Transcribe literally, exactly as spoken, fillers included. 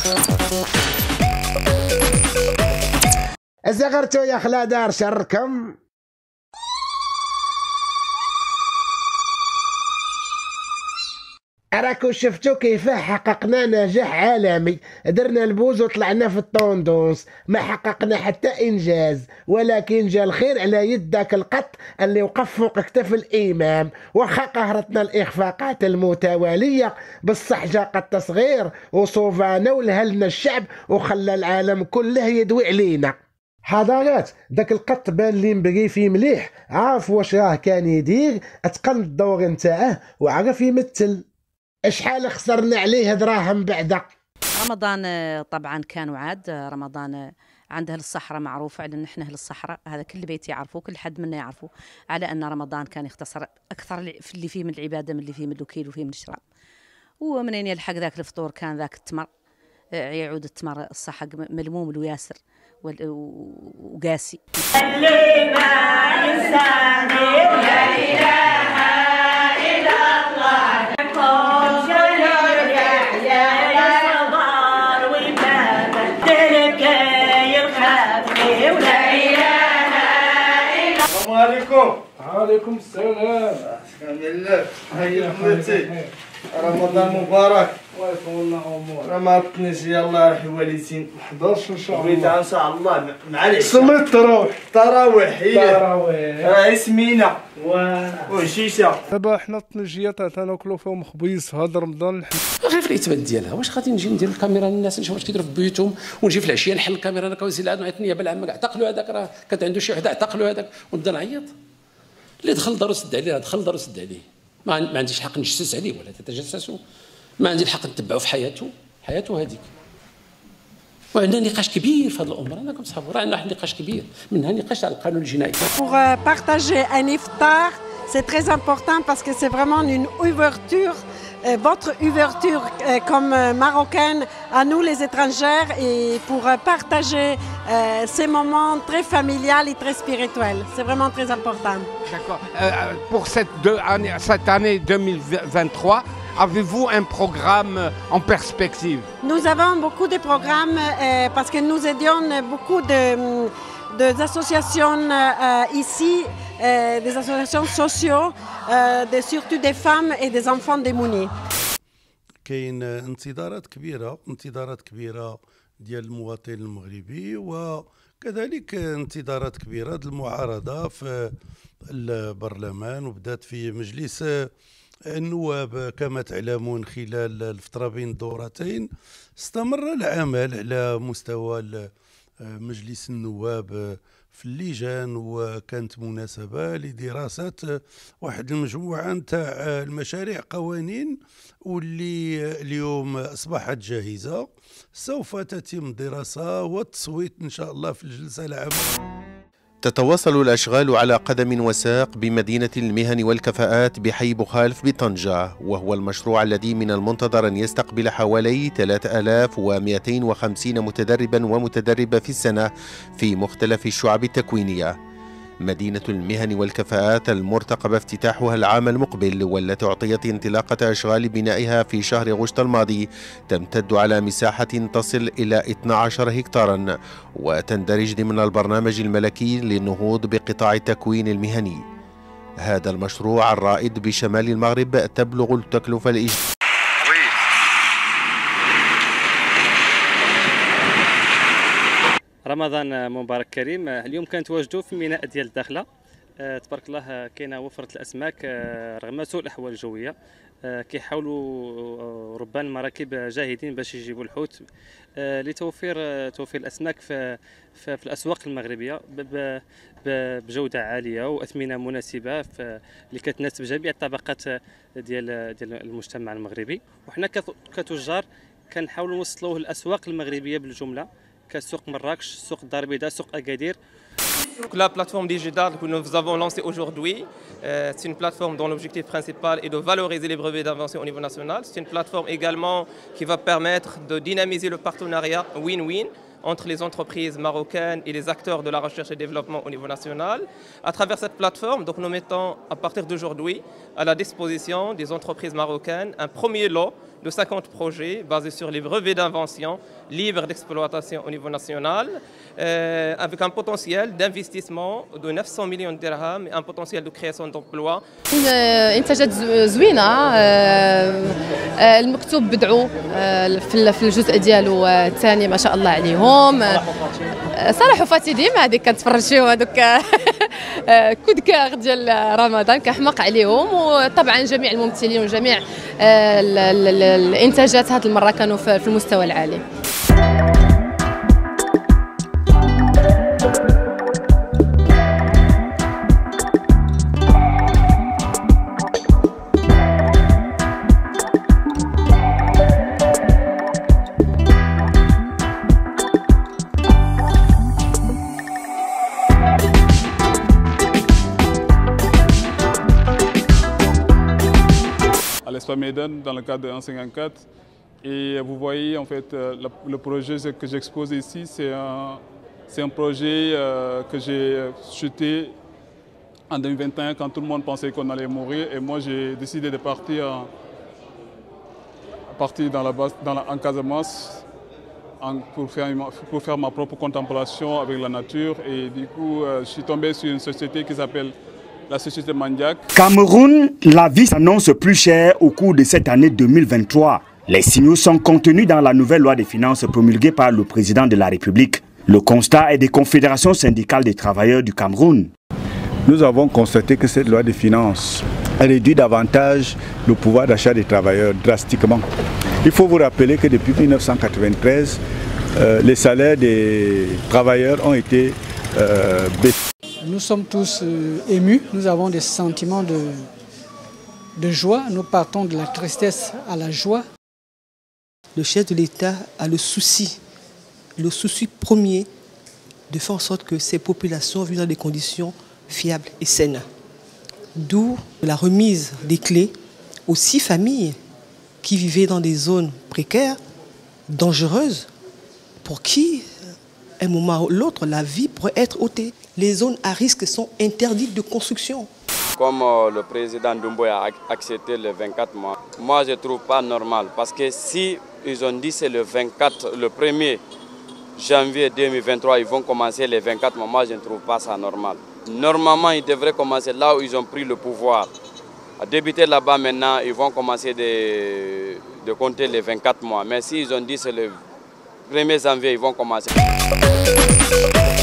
زغرتو يا خلا دار شركم. راكو شفتو كيف حققنا نجاح عالمي، درنا البوز وطلعنا في الطوندونس، ما حققنا حتى انجاز، ولكن جا الخير على يد داك القط اللي وقف فوق كتف الامام. واخا قهرتنا الاخفاقات المتواليه، بصح جا قط صغير وصوفانا ولهلنا الشعب وخلى العالم كله يدوي علينا. حضرات داك القط بان لي مبغي فيه مليح، عارف واش راه كان يدير، اتقن الدور نتاعه وعرف يمثل. شحال خسرنا عليه دراهم بعدا. رمضان طبعا كان وعاد رمضان عند اهل الصحراء معروف على ان احنا اهل الصحراء، هذا كل بيت يعرفوه، كل حد منا يعرفوه على ان رمضان كان يختصر اكثر في اللي فيه من العباده من اللي فيه من الاكل وفيه من الشراب. ومنين يلحق ذاك الفطور كان ذاك التمر، يعود التمر الصحق ملموم الوياسر وقاسي. اللي ما ينساني لا اله الا الله، السلام عليكم. وعليكم السلام. كامل الله. هيا خواتي رمضان مبارك. الله يطول لنا عمرك. راه ما عرفتنيش يلاه روحي والدين حداش ان شاء الله. بغيت ان شاء الله مع العشاء. صلي التراويح. التراويح هي. التراويح. راه سمينه. وانا. وشيشه. دابا حنا الطنجيات تناكلوا فيهم خبيز في هذا رمضان. غير في العتبات ديالها، واش غادي نجي ندير الكاميرا للناس نشوف واش كيديروا في بيوتهم، ونجي في العشيه نحل الكاميرا انا كنزيد عاد النيابه العامه اعتقلوا هذاك، راه كانت عنده شي وحده اعتقلوا هذاك ونبدا نعيط. اللي دخل دارو سد عليه، دخل دارو سد عليه، ما, ما عنديش حق نجسس عليه ولا تتجسسوا، ما عندي الحق نتبعوا في حياته، حياته هذيك. وعندنا نقاش كبير في هذه الامور، انا كنصحابوا راه عندنا نقاش كبير، منها نقاش على القانون الجنائي. Pour partager un iftar, c'est très important parce que c'est vraiment une ouverture, euh, votre ouverture euh, comme euh, marocaine à nous les étrangères, et pour euh, partager euh, ces moments très familial et très spirituels. C'est vraiment très important. D'accord. Euh, pour cette, deux année, cette année deux mille vingt-trois, avez-vous un programme en perspective? Nous avons beaucoup de programmes euh, parce que nous aidons beaucoup de, de associations euh, ici, euh, des associations sociales, euh, de, surtout des femmes et des enfants démunis. كاين انتظارات كبيرة، انتظارات كبيرة ديال المواطن المغربي، وكذلك انتظارات كبيرة ديال المعارضة في البرلمان وبدات في مجلس النواب. كما تعلمون خلال الفترة بين الدورتين استمر العمل على مستوى مجلس النواب في اللجان، وكانت مناسبة لدراسة واحد المجموعة نتاع المشاريع قوانين واللي اليوم أصبحت جاهزة، سوف تتم دراسة والتصويت إن شاء الله في الجلسة العامة. تتواصل الأشغال على قدم وساق بمدينة المهن والكفاءات بحي بوخالف بطنجة، وهو المشروع الذي من المنتظر أن يستقبل حوالي ثلاثة آلاف ومئتين وخمسين متدربا ومتدربة في السنة في مختلف الشعب التكوينية. مدينة المهن والكفاءات المرتقب افتتاحها العام المقبل، والتي أعطيت انطلاقة أشغال بنائها في شهر غشت الماضي، تمتد على مساحة تصل إلى اثني عشر هكتارا، وتندرج ضمن البرنامج الملكي للنهوض بقطاع التكوين المهني. هذا المشروع الرائد بشمال المغرب تبلغ التكلفة الإجمالية رمضان مبارك كريم. اليوم كنتواجدوا في ميناء ديال الداخله. أه تبارك الله كاينه وفره الاسماك أه رغم سوء الاحوال الجويه. أه كيحاولوا ربان المراكب جاهدين باش يجيبوا الحوت أه لتوفير أه توفير الاسماك في, في, في الاسواق المغربيه بجوده عاليه واثمنه مناسبه اللي كتناسب جميع الطبقات ديال ديال المجتمع المغربي. وحنا كتجار كنحاولوا نوصلوه للاسواق المغربيه بالجمله، كسوق مراكش، سوق الدار البيضاء، سوق اكادير. La plateforme digitale que nous avons lancée aujourd'hui, euh, c'est une plateforme dont l'objectif principal est de valoriser les brevets d'invention au niveau national. C'est une plateforme également qui va permettre de dynamiser le partenariat win-win entre les entreprises marocaines et les acteurs de la recherche et développement au niveau national. À travers cette plateforme, donc, nous mettons à partir d'aujourd'hui à la disposition des entreprises marocaines un premier lot de cinquante projets basés sur les brevets d'invention libres d'exploitation au niveau national, euh, avec un potentiel d'investissement de neuf cents millions de dirhams et un potentiel de création d'emplois. انتاجات زوينه، المكتوب بدعوا في الجزء ديالو الثاني ما شاء الله عليهم. صراحه فاتي ديما هذيك كنتفرج فيهم هذوك كود كار ديال رمضان كحماق عليهم، وطبعا جميع الممثلين وجميع الانتاجات هذه المره كانوا في المستوى العالي. À l'Espace Médan dans le cadre de un cinquante-quatre, et vous voyez en fait le, le projet que j'expose ici, c'est un, c'est un projet euh, que j'ai chuté en deux mille vingt et un quand tout le monde pensait qu'on allait mourir, et moi j'ai décidé de partir, partir dans la base, dans la, en Casamance en, pour, faire, pour faire ma propre contemplation avec la nature, et du coup euh, je suis tombé sur une société qui s'appelle la société Mandiac. Cameroun, la vie s'annonce plus chère au cours de cette année deux mille vingt-trois. Les signaux sont contenus dans la nouvelle loi des finances promulguée par le président de la République. Le constat est des confédérations syndicales des travailleurs du Cameroun. Nous avons constaté que cette loi des finances réduit davantage le pouvoir d'achat des travailleurs drastiquement. Il faut vous rappeler que depuis mille neuf cent quatre-vingt-treize, euh, les salaires des travailleurs ont été euh, baissés. Nous sommes tous euh, émus, nous avons des sentiments de, de joie, nous partons de la tristesse à la joie. Le chef de l'État a le souci, le souci premier de faire en sorte que ces populations vivent dans des conditions fiables et saines. D'où la remise des clés aux six familles qui vivaient dans des zones précaires, dangereuses, pour qui, à un moment ou l'autre, la vie pourrait être ôtée. Les zones à risque sont interdites de construction. Comme euh, le président Doumbouya a accepté le vingt-quatre mois, moi je ne trouve pas normal, parce que si ils ont dit c'est le vingt-quatre, le premier janvier deux mille vingt-trois, ils vont commencer les vingt-quatre mois, moi je ne trouve pas ça normal. Normalement, ils devraient commencer là où ils ont pris le pouvoir. À débuter là-bas maintenant, ils vont commencer de, de compter les vingt-quatre mois. Mais s'ils ont dit c'est le premier janvier, ils vont commencer.